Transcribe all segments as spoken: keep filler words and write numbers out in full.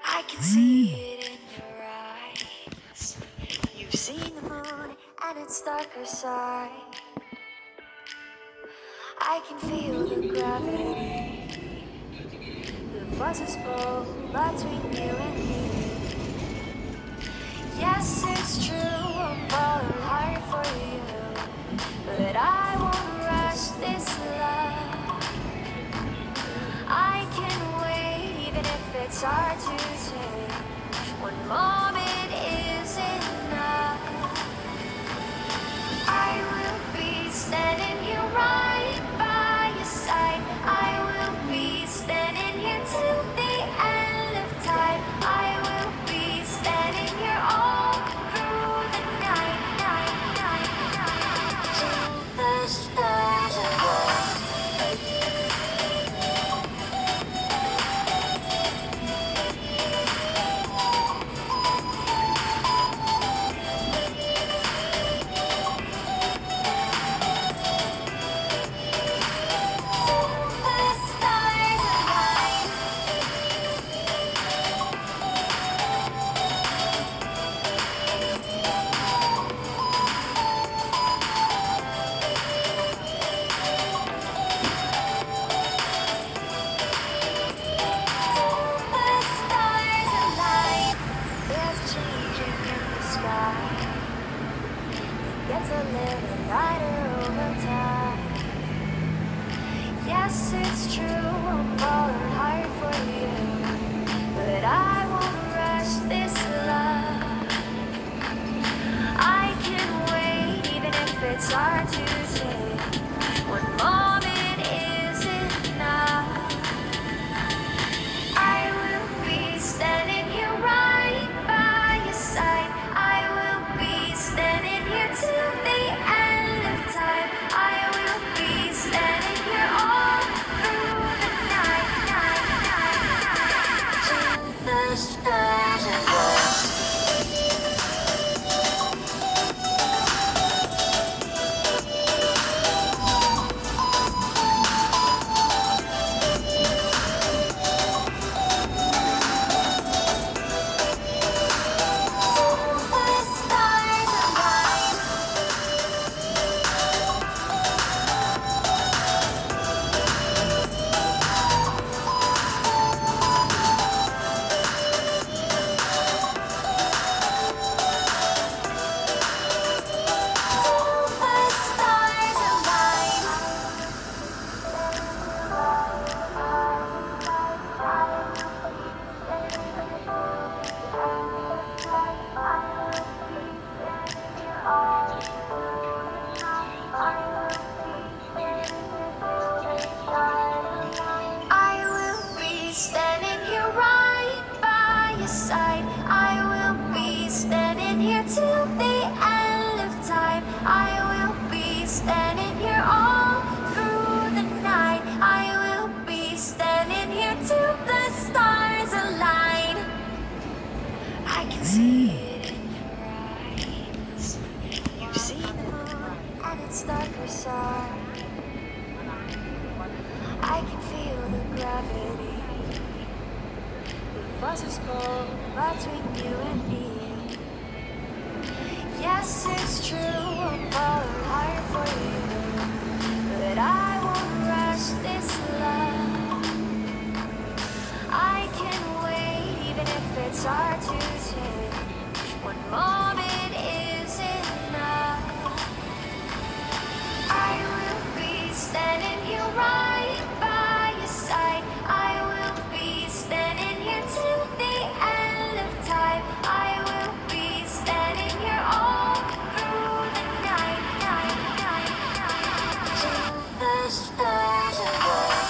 I can see it in your eyes. You've seen the moon and its darker side. I can feel the gravity. The forces pull between you and me. Yes, it's true, I'm falling hard for you, but I won't rush this love. I can wait even if it's hard to take. One moment is enough. I will be standing here right by your side. I will be standing here till the end of time. I will be standing here all through the night, night, night, night, till the stars are born. Gets a little lighter over time. Yes, it's true, I'm falling hard for you, but I won't rush this love. I can wait even if it's hard to take. One moment is enough. I will be standing here right by your side. I will be standing here till the end of time. I will be standing here all through the night, night, night, night, till the stars are born. I will be standing here right by your side. I will be standing here till the end of time. I will be standing here all through the night. I will be standing here till the stars align. I can see it in your eyes. You've seen the moon and its darker side. I can feel the gravity. The forces pull between you and me. Yes, it's true, I'm falling hard for you, but I won't rush this love. I can wait even if it's hard to take. One moment is enough. I will be standing here right by your side. I will be standing here till the end of time. I will be standing here all through the night, night, night, night, till the stars are born.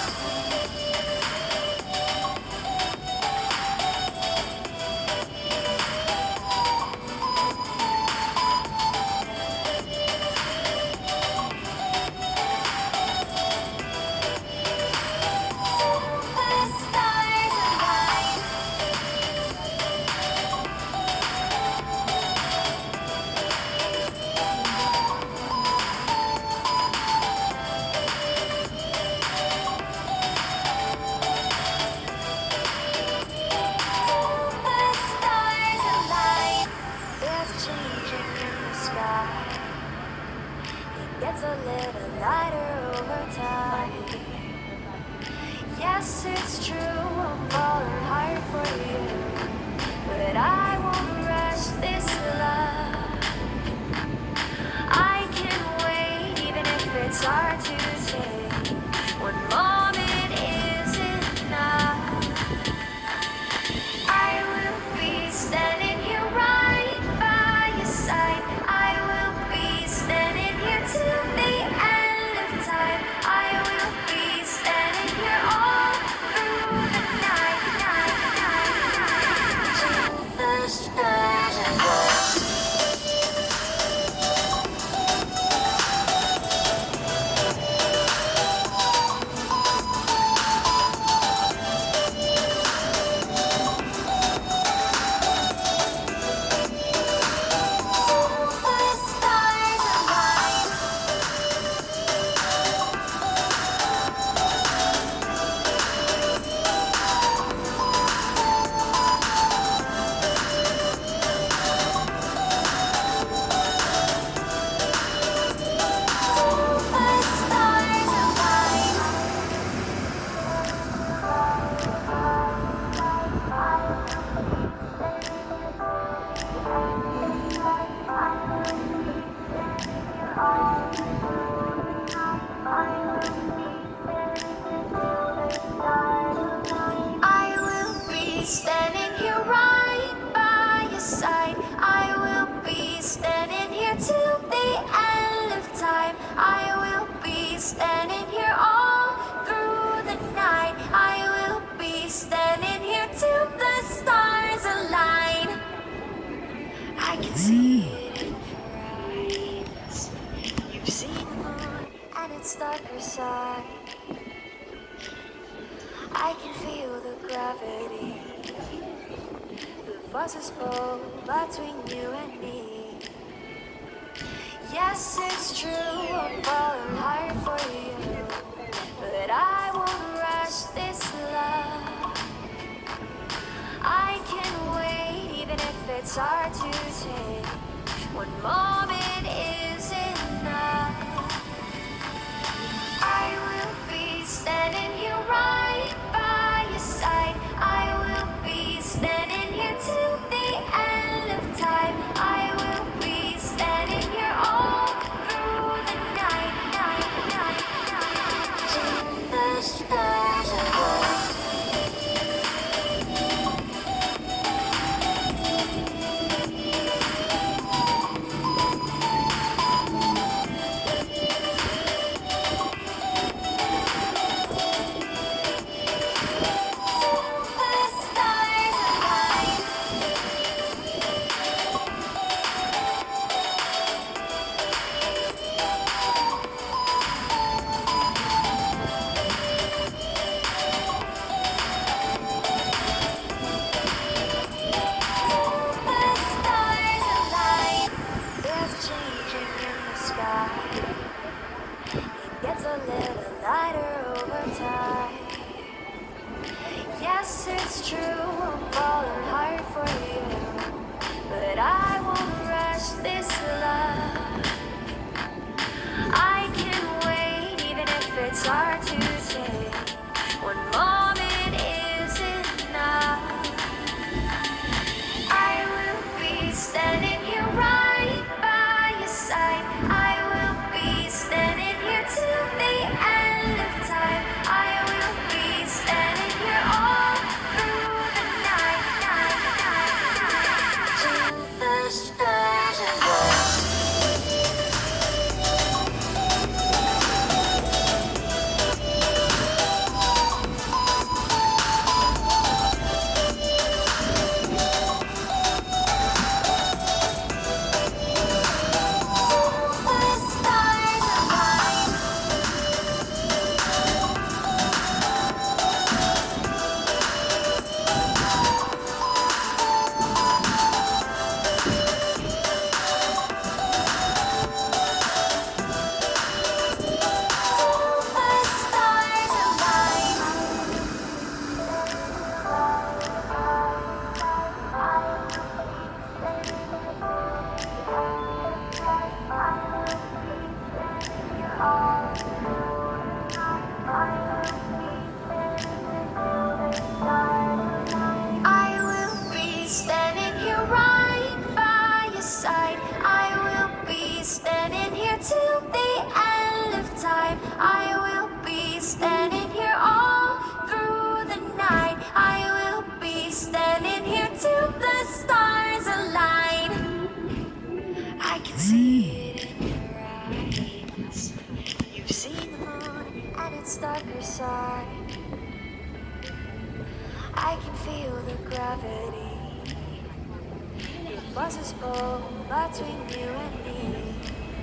its darker side. I can feel the gravity. The forces pull between you and me. Yes, it's true, I'm falling hard for you, but I won't rush this love. I can wait even if it's hard to take. One moment is enough. I will be standing here right by your side. I will be standing here till the end of time. I will be standing here all through the night, night, night, night, till the stars are born. Yes, it's true, I'm falling hard for you, but I won't rush this love. I can wait even if it's hard to take. One moment is enough. I will be standing here right by your side. I will be standing here till the end of time. I will be standing here all through the night, night, night, night, till the stars are born. I will be standing here right by your side. I will be standing here till the end of time. I will be standing here all through the night. I will be standing here till the stars align. I can see it in your eyes. You've seen the moon and its darker side. I can feel the gravity. The forces pull between you and me.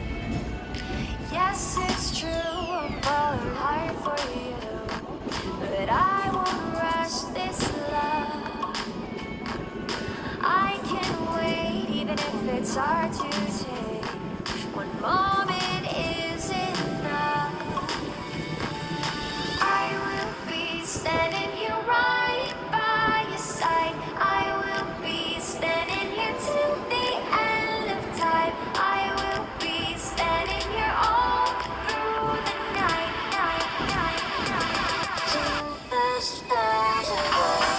Yes, it's true, I'm falling hard for you, but I won't rush this love. I can wait even if it's hard to take. One moment is enough. I will be standing here right by your side. I will be standing here till the end of time. I will be standing here all through the night, night, night, night, till the stars are born.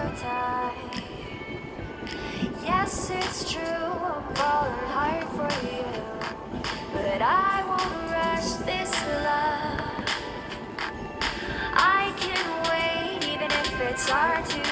your time. Yes, it's true, I'm falling hard for you, but I won't rush this love. I can wait even if it's hard to